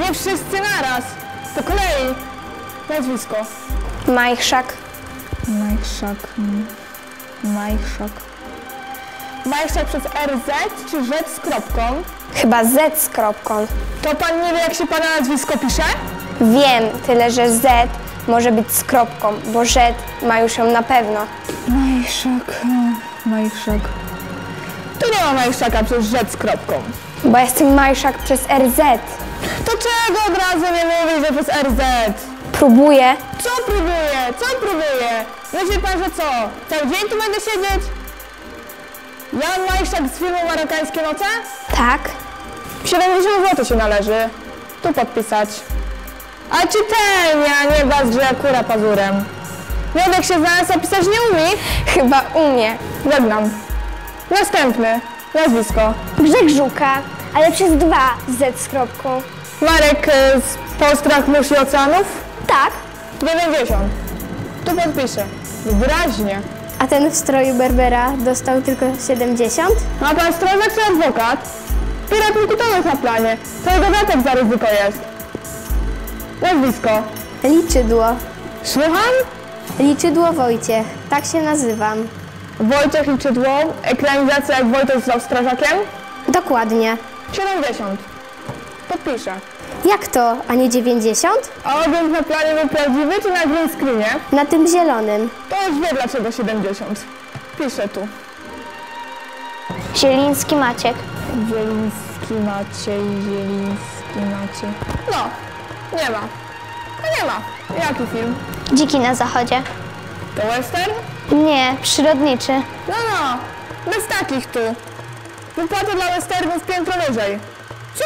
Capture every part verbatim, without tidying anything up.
Nie wszyscy naraz. Po kolei. Nazwisko. Majchrzak. Majchrzak. Majchrzak. Majchrzak przez R Z czy Z z kropką? Chyba Z z kropką. To pan nie wie, jak się pana nazwisko pisze? Wiem, tyle że Z może być z kropką, bo Z ma już ją na pewno. Majchrzak. Majchrzak. Tu nie ma Majchrzaka przez Z z kropką. Bo jestem Majchrzak przez R Z. To czego od razu nie mówi, że przez R Z? Próbuję. Co próbuję? Co próbuję? Myśli pan, że co? Cały dzień tu będę siedzieć? Jan Majchrzak z filmu Marokańskie Noce? Tak. siedemdziesiąt złotych się należy. Tu podpisać. A czy ten, ja nie baz, że ja kura pazurem. Młodek się znalazł, a pisać nie umie? Chyba umie. Żegnam. Następny. Nazwisko. Brzeg Żuka, ale przez dwa Z z kropką. Marek y, z Postrach Mórz i Oceanów? Tak. dziewięćdziesiąt. Tu podpiszę. Wyraźnie. A ten w stroju Berbera dostał tylko siedemdziesiąt? Ma pan strażak czy adwokat? Tyle punktowych na planie. To jego dodatek za ryzyko jest. Nazwisko. Liczydło. Słucham? Liczydło Wojciech. Tak się nazywam. Wojciech Liczydło. Ekranizacja jak Wojtek został strażakiem? Dokładnie. siedemdziesiąt. Podpiszę. Jak to, a nie dziewięćdziesiąt? A ogień na planie był prawdziwy czy na green screenie? Na tym zielonym. To już wie dlaczego siedemdziesiąt. Piszę tu. Zieliński Maciek. Zieliński Maciej, Zieliński Maciej. No, nie ma. No nie ma. Jaki film? Dziki na zachodzie. To western? Nie, przyrodniczy. No, no. Bez takich tu. Wypłata dla westernów piętro wyżej. Co?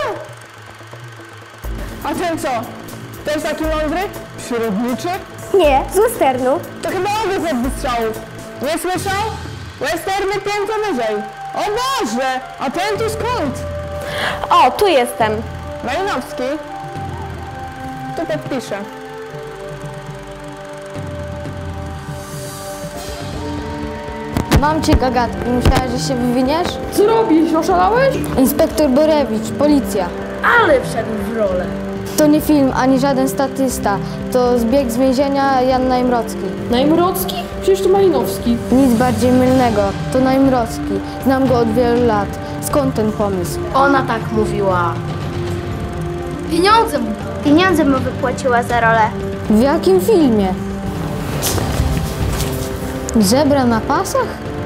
A ten co? To jest taki mądry? Przyrodniczy? Nie, z westernu. To chyba owych od wystrzałów. Nie słyszał? Westerny piętro wyżej. O Boże! A ten tu skąd? O, tu jestem. Malinowski. Tu podpiszę. Mam cię, gagatki. Myślałeś, że się wywiniesz? Co robisz? Oszalałeś? Inspektor Borewicz, policja. Ale wszedł w rolę. To nie film, ani żaden statysta. To zbieg z więzienia Jan Najmrocki. Najmrocki? Przecież to Malinowski. Nic bardziej mylnego. To Najmrocki. Znam go od wielu lat. Skąd ten pomysł? Ona tak mówiła. Pieniądze mu. Pieniądze mu wypłaciła za rolę. W jakim filmie? Zebra na pasach?